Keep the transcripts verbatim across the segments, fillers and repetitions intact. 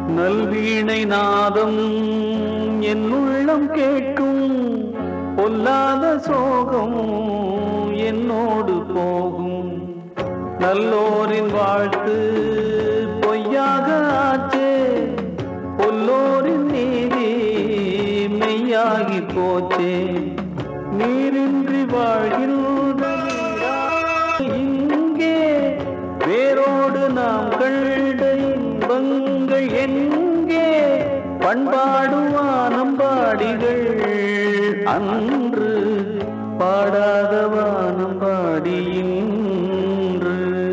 நல்வீணை நாதம் என் உள்ளம் கேட்கும், பொல்லாத சோகம் என்னோடு போகும். நல்லோரின் வாழ்த்து பொய்யாக ஆச்சே, பொல்லோரின் நீதி மெய்யாகி போச்சே. நீரின்றி வாழ்கின்ற இங்கே வேரோடு நாம் கண்ட இன்பங்கள் எங்கே? பண்பாடும் வானம்பாடிகள் அன்று பாடாத வானம்பாடி இன்று.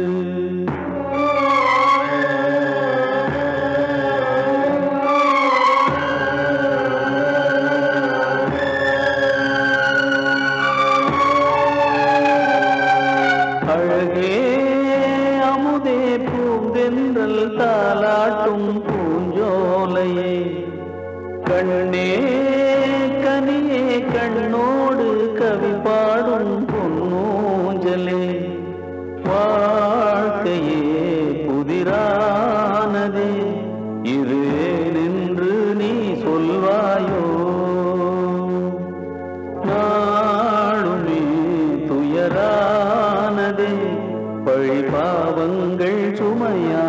அழகே அமுதே பூந்தென்றல் தாலாட்டும் பூஞ்சோலையே, கண்ணே கனியே கண்ணோடு கவி பாடும் பொன்னூஞ்சலே. வாழ்க்கையே புதிரானதே, இது நின்று நீ சொல்வாயோ? நாளுமே துயரானதே, பழி பாவங்கள் சுமையா